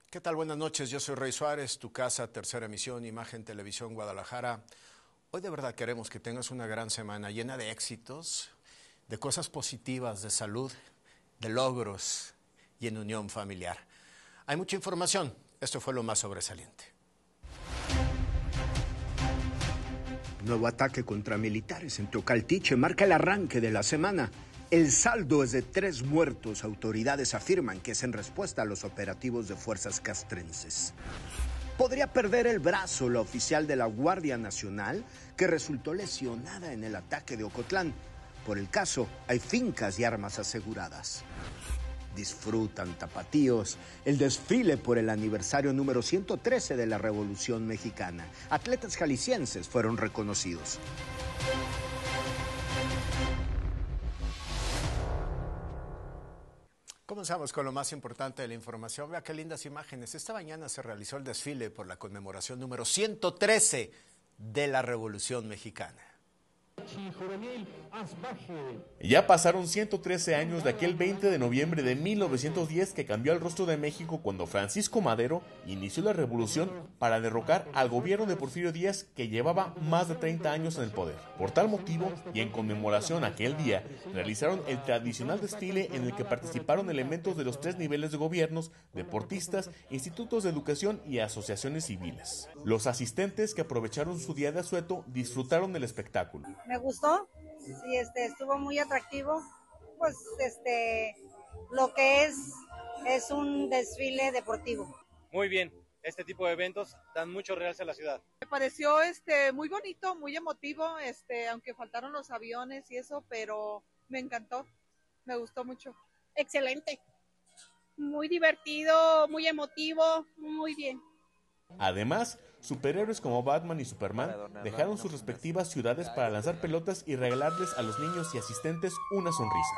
¿Qué tal? Buenas noches, yo soy Rey Suárez, tu casa, Tercera Emisión, Imagen Televisión Guadalajara. Hoy de verdad queremos que tengas una gran semana llena de éxitos, de cosas positivas, de salud, de logros y en unión familiar. Hay mucha información, esto fue lo más sobresaliente. Nuevo ataque contra militares en Tocaltiche marca el arranque de la semana. El saldo es de 3 muertos. Autoridades afirman que es en respuesta a los operativos de fuerzas castrenses. Podría perder el brazo la oficial de la Guardia Nacional que resultó lesionada en el ataque de Ocotlán. Por el caso, hay fincas y armas aseguradas. Disfrutan tapatíos el desfile por el aniversario número 113 de la Revolución Mexicana. Atletas jaliscienses fueron reconocidos. Comenzamos con lo más importante de la información. Vea qué lindas imágenes. Esta mañana se realizó el desfile por la conmemoración número 113 de la Revolución Mexicana. Ya pasaron 113 años de aquel 20 de noviembre de 1910 que cambió el rostro de México cuando Francisco Madero inició la revolución para derrocar al gobierno de Porfirio Díaz que llevaba más de 30 años en el poder. Por tal motivo y en conmemoración a aquel día, realizaron el tradicional desfile en el que participaron elementos de los 3 niveles de gobiernos, deportistas, institutos de educación y asociaciones civiles. Los asistentes que aprovecharon su día de asueto disfrutaron del espectáculo. Me gustó, sí, estuvo muy atractivo, pues lo que es un desfile deportivo. Muy bien, este tipo de eventos dan mucho realce a la ciudad. Me pareció muy bonito, muy emotivo, aunque faltaron los aviones y eso, pero me encantó, me gustó mucho. Excelente, muy divertido, muy emotivo, muy bien. Además, superhéroes como Batman y Superman dejaron sus respectivas ciudades para lanzar pelotas y regalarles a los niños y asistentes una sonrisa.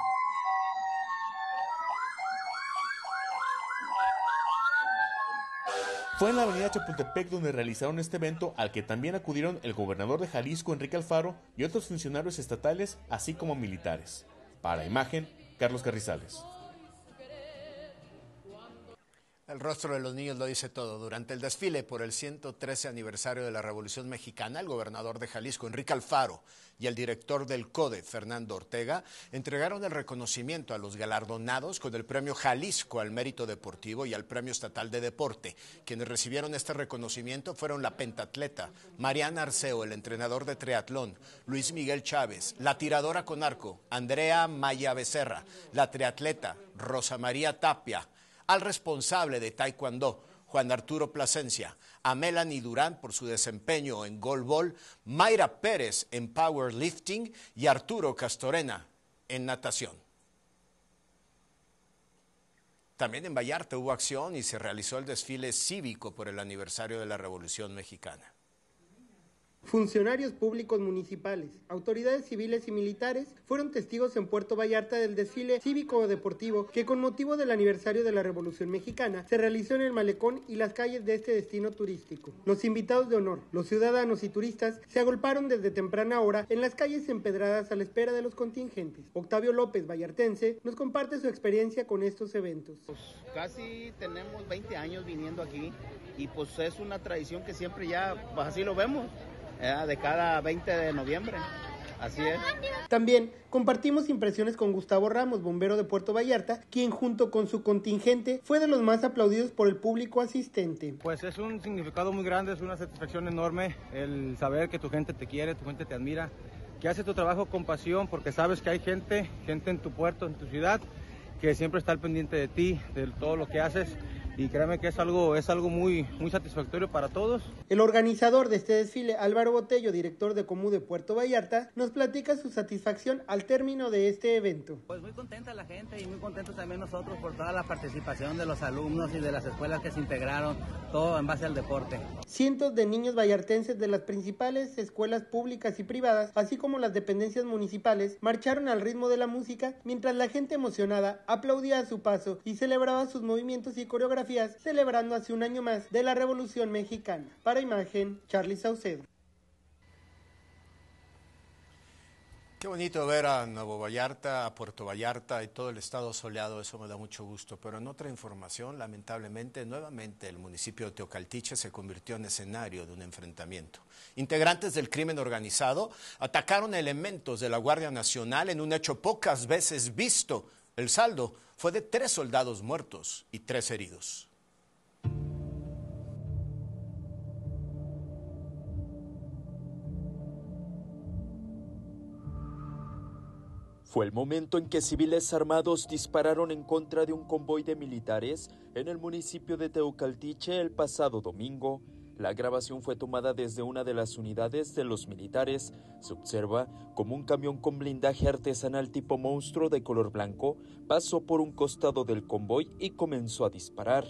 Fue en la avenida Chapultepec donde realizaron este evento al que también acudieron el gobernador de Jalisco, Enrique Alfaro, y otros funcionarios estatales, así como militares. Para Imagen, Carlos Carrizales. El rostro de los niños lo dice todo. Durante el desfile por el 113 aniversario de la Revolución Mexicana, el gobernador de Jalisco, Enrique Alfaro, y el director del CODE, Fernando Ortega, entregaron el reconocimiento a los galardonados con el Premio Jalisco al Mérito Deportivo y al Premio Estatal de Deporte. Quienes recibieron este reconocimiento fueron la pentatleta Mariana Arceo, el entrenador de triatlón, Luis Miguel Chávez, la tiradora con arco, Andrea Maya Becerra, la triatleta Rosa María Tapia, al responsable de Taekwondo, Juan Arturo Plasencia, a Melanie Durán por su desempeño en goalball, Mayra Pérez en powerlifting y Arturo Castorena en natación. También en Vallarta hubo acción y se realizó el desfile cívico por el aniversario de la Revolución Mexicana. Funcionarios públicos municipales, autoridades civiles y militares fueron testigos en Puerto Vallarta del desfile cívico-deportivo que con motivo del aniversario de la Revolución Mexicana se realizó en el malecón y las calles de este destino turístico. Los invitados de honor, los ciudadanos y turistas se agolparon desde temprana hora en las calles empedradas a la espera de los contingentes. Octavio López, vallartense, nos comparte su experiencia con estos eventos. Pues casi tenemos 20 años viniendo aquí y pues es una tradición que siempre ya, pues así lo vemos. De cada 20 de noviembre, así es. También compartimos impresiones con Gustavo Ramos, bombero de Puerto Vallarta, quien junto con su contingente fue de los más aplaudidos por el público asistente. Pues es un significado muy grande, es una satisfacción enorme el saber que tu gente te quiere, tu gente te admira, que hace tu trabajo con pasión porque sabes que hay gente en tu puerto, en tu ciudad, que siempre está al pendiente de ti, de todo lo que haces. Y créeme que es algo muy satisfactorio para todos. El organizador de este desfile, Álvaro Botello, director de Comú de Puerto Vallarta, nos platica su satisfacción al término de este evento. Pues muy contenta la gente y muy contentos también nosotros por toda la participación de los alumnos y de las escuelas que se integraron, todo en base al deporte. Cientos de niños vallartenses de las principales escuelas públicas y privadas, así como las dependencias municipales, marcharon al ritmo de la música, mientras la gente emocionada aplaudía a su paso y celebraba sus movimientos y coreografías, celebrando hace un año más de la Revolución Mexicana. Para Imagen, Charly Saucedo. Qué bonito ver a Nuevo Vallarta, a Puerto Vallarta y todo el estado soleado, eso me da mucho gusto. Pero en otra información, lamentablemente, nuevamente el municipio de Teocaltiche se convirtió en escenario de un enfrentamiento. Integrantes del crimen organizado atacaron elementos de la Guardia Nacional en un hecho pocas veces visto. El saldo fue de 3 soldados muertos y 3 heridos. Fue el momento en que civiles armados dispararon en contra de un convoy de militares en el municipio de Teocaltiche el pasado domingo. La grabación fue tomada desde una de las unidades de los militares. Se observa como un camión con blindaje artesanal tipo monstruo de color blanco pasó por un costado del convoy y comenzó a disparar.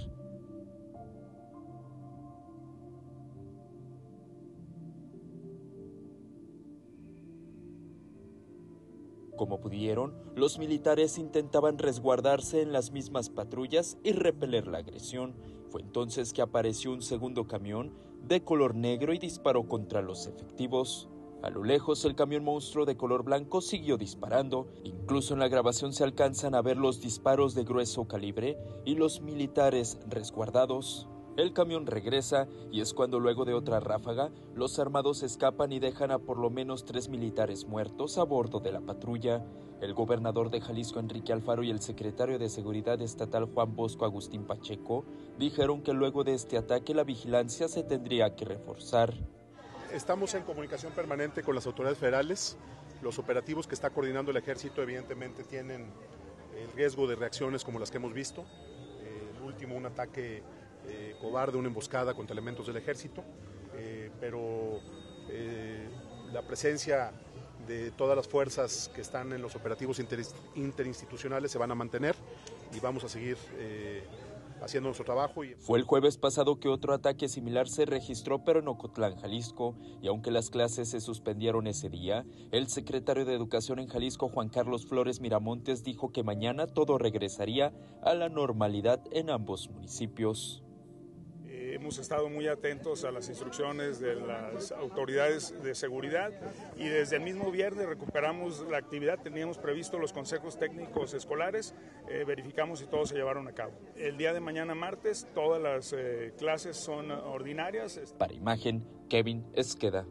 Como pudieron, los militares intentaban resguardarse en las mismas patrullas y repeler la agresión. Fue entonces que apareció un segundo camión de color negro y disparó contra los efectivos. A lo lejos, el camión monstruo de color blanco siguió disparando. Incluso en la grabación se alcanzan a ver los disparos de grueso calibre y los militares resguardados. El camión regresa y es cuando luego de otra ráfaga, los armados escapan y dejan a por lo menos 3 militares muertos a bordo de la patrulla. El gobernador de Jalisco, Enrique Alfaro, y el secretario de Seguridad Estatal, Juan Bosco Agustín Pacheco, dijeron que luego de este ataque la vigilancia se tendría que reforzar. Estamos en comunicación permanente con las autoridades federales. Los operativos que está coordinando el ejército evidentemente tienen el riesgo de reacciones como las que hemos visto. El último, un ataque cobarde, una emboscada contra elementos del ejército, pero la presencia de todas las fuerzas que están en los operativos interinstitucionales se van a mantener y vamos a seguir haciendo nuestro trabajo. Fue el jueves pasado que otro ataque similar se registró, pero en Ocotlán, Jalisco, y aunque las clases se suspendieron ese día, el secretario de Educación en Jalisco, Juan Carlos Flores Miramontes, dijo que mañana todo regresaría a la normalidad en ambos municipios. Hemos estado muy atentos a las instrucciones de las autoridades de seguridad y desde el mismo viernes recuperamos la actividad. Teníamos previsto los consejos técnicos escolares, verificamos si todos se llevaron a cabo. El día de mañana martes todas las clases son ordinarias. Para Imagen, Kevin Esqueda.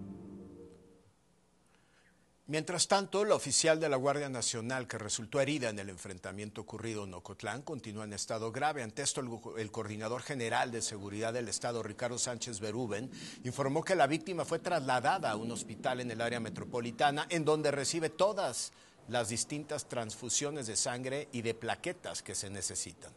Mientras tanto, la oficial de la Guardia Nacional que resultó herida en el enfrentamiento ocurrido en Ocotlán continúa en estado grave. Ante esto, el coordinador general de seguridad del estado, Ricardo Sánchez Berúben, informó que la víctima fue trasladada a un hospital en el área metropolitana, en donde recibe todas las distintas transfusiones de sangre y de plaquetas que se necesitan.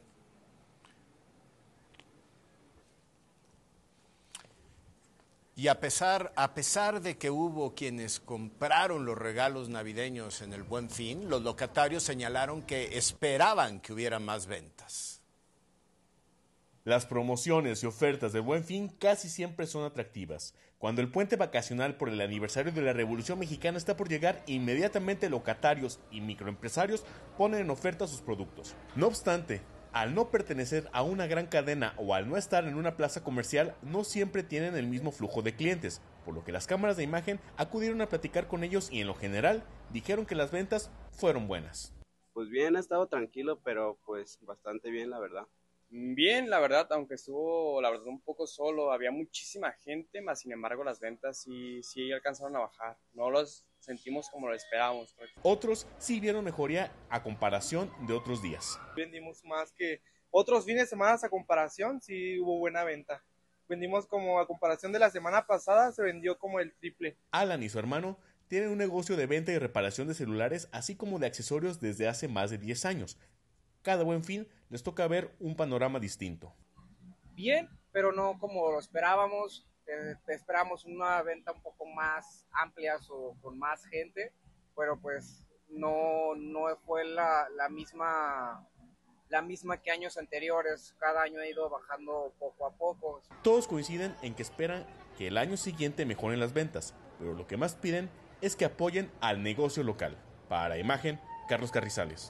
Y a pesar de que hubo quienes compraron los regalos navideños en el Buen Fin, los locatarios señalaron que esperaban que hubiera más ventas. Las promociones y ofertas del Buen Fin casi siempre son atractivas. Cuando el puente vacacional por el aniversario de la Revolución Mexicana está por llegar, inmediatamente locatarios y microempresarios ponen en oferta sus productos. No obstante, al no pertenecer a una gran cadena o al no estar en una plaza comercial, no siempre tienen el mismo flujo de clientes, por lo que las cámaras de imagen acudieron a platicar con ellos y en lo general dijeron que las ventas fueron buenas. Pues bien, ha estado tranquilo, pero pues bastante bien, la verdad. Bien, la verdad, aunque estuvo la verdad un poco solo, había muchísima gente, más sin embargo las ventas sí alcanzaron a bajar, no los sentimos como lo esperábamos. Otros sí vieron mejoría a comparación de otros días. Vendimos más que otros fines de semana a comparación, sí hubo buena venta. Vendimos como a comparación de la semana pasada, se vendió como el triple. Alan y su hermano tienen un negocio de venta y reparación de celulares, así como de accesorios desde hace más de 10 años. Cada Buen Fin les toca ver un panorama distinto. Bien, pero no como lo esperábamos. Esperamos una venta un poco más amplia o con más gente, pero pues no fue la misma que años anteriores. Cada año ha ido bajando poco a poco. Todos coinciden en que esperan que el año siguiente mejoren las ventas, pero lo que más piden es que apoyen al negocio local. Para Imagen, Carlos Carrizales.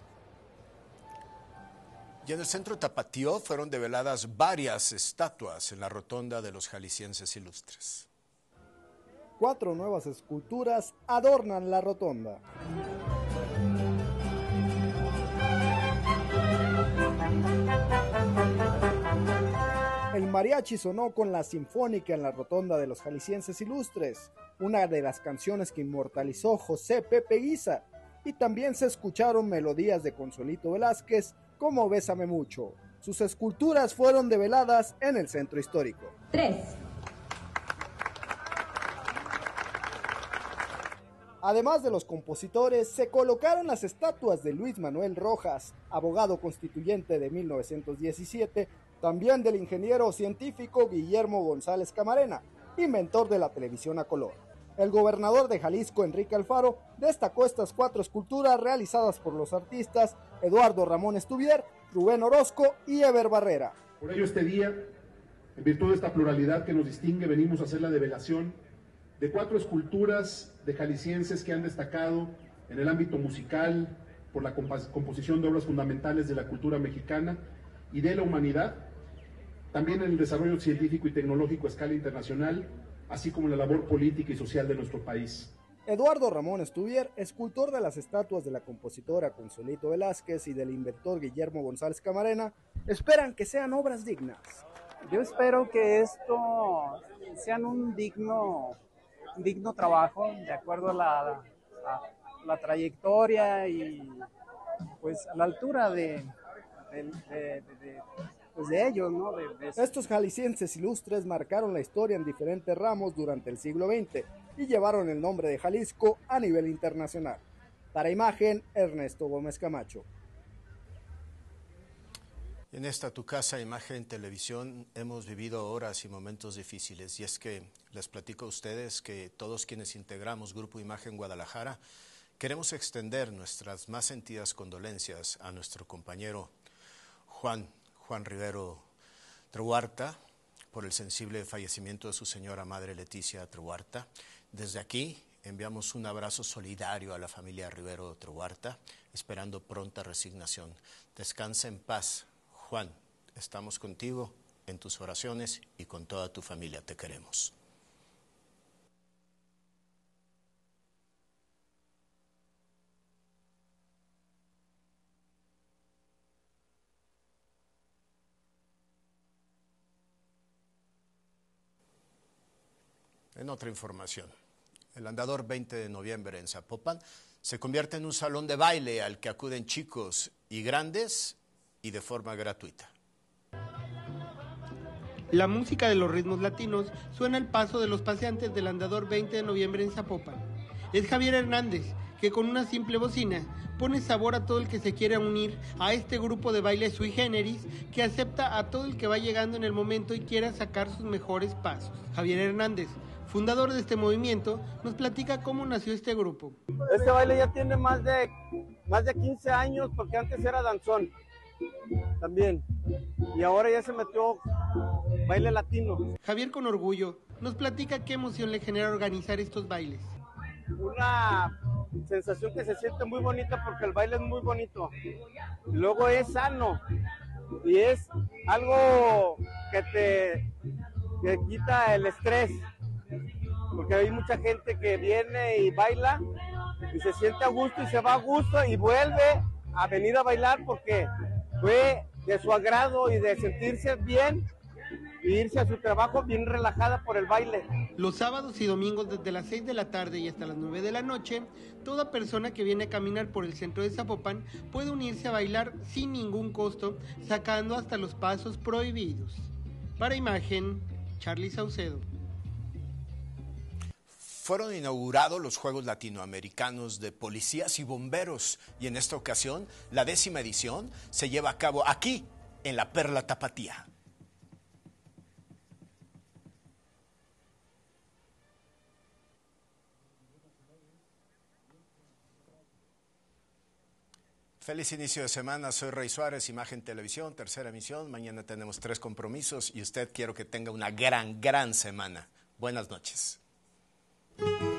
Y en el centro Tapatío fueron develadas varias estatuas en la rotonda de los jaliscienses ilustres. 4 nuevas esculturas adornan la rotonda. El mariachi sonó con la Sinfónica en la Rotonda de los Jaliscienses Ilustres, una de las canciones que inmortalizó José Pepe Guiza, y también se escucharon melodías de Consuelito Velázquez como Bésame Mucho. Sus esculturas fueron develadas en el centro histórico. 3. Además de los compositores, se colocaron las estatuas de Luis Manuel Rojas, abogado constituyente de 1917, también del ingeniero científico Guillermo González Camarena, inventor de la televisión a color. El gobernador de Jalisco, Enrique Alfaro, destacó estas 4 esculturas realizadas por los artistas Eduardo Ramón Estuvier, Rubén Orozco y Eber Barrera. Por ello este día, en virtud de esta pluralidad que nos distingue, venimos a hacer la develación de 4 esculturas de jaliscienses que han destacado en el ámbito musical por la composición de obras fundamentales de la cultura mexicana y de la humanidad, también en el desarrollo científico y tecnológico a escala internacional, así como en la labor política y social de nuestro país. Eduardo Ramón Estuvier, escultor de las estatuas de la compositora Consuelito Velázquez y del inventor Guillermo González Camarena, esperan que sean obras dignas. Yo espero que esto sean un digno trabajo, de acuerdo a la trayectoria y pues a la altura de ellos, ¿no? Estos jaliscienses ilustres marcaron la historia en diferentes ramos durante el siglo XX y llevaron el nombre de Jalisco a nivel internacional. Para Imagen, Ernesto Gómez Camacho. En esta Tu Casa, Imagen Televisión, hemos vivido horas y momentos difíciles, y es que les platico a ustedes que todos quienes integramos Grupo Imagen Guadalajara queremos extender nuestras más sentidas condolencias a nuestro compañero Juan Rivero Trehuarta por el sensible fallecimiento de su señora madre Leticia Trehuarta. Desde aquí enviamos un abrazo solidario a la familia Rivero Trehuarta, esperando pronta resignación. Descansa en paz, Juan. Estamos contigo en tus oraciones y con toda tu familia te queremos. En otra información, el Andador 20 de noviembre en Zapopan se convierte en un salón de baile al que acuden chicos y grandes y de forma gratuita. La música de los ritmos latinos suena al paso de los paseantes del Andador 20 de noviembre en Zapopan. Es Javier Hernández, que con una simple bocina pone sabor a todo el que se quiera unir a este grupo de baile sui generis que acepta a todo el que va llegando en el momento y quiera sacar sus mejores pasos. Javier Hernández, fundador de este movimiento, nos platica cómo nació este grupo. Este baile ya tiene más de 15 años, porque antes era danzón también, y ahora ya se metió baile latino. Javier, con orgullo, nos platica qué emoción le genera organizar estos bailes. Una sensación que se siente muy bonita porque el baile es muy bonito, y luego es sano y es algo que te quita el estrés, porque hay mucha gente que viene y baila y se siente a gusto y se va a gusto y vuelve a venir a bailar porque fue de su agrado y de sentirse bien y irse a su trabajo bien relajada por el baile. Los sábados y domingos desde las 6 de la tarde y hasta las 9 de la noche, toda persona que viene a caminar por el centro de Zapopan puede unirse a bailar sin ningún costo, sacando hasta los pasos prohibidos. Para Imagen, Charly Saucedo. Fueron inaugurados los Juegos Latinoamericanos de Policías y Bomberos, y en esta ocasión la 10ª edición se lleva a cabo aquí, en la Perla Tapatía. Feliz inicio de semana, soy Rey Suárez, Imagen Televisión, tercera emisión. Mañana tenemos 3 compromisos y usted quiero que tenga una gran semana. Buenas noches.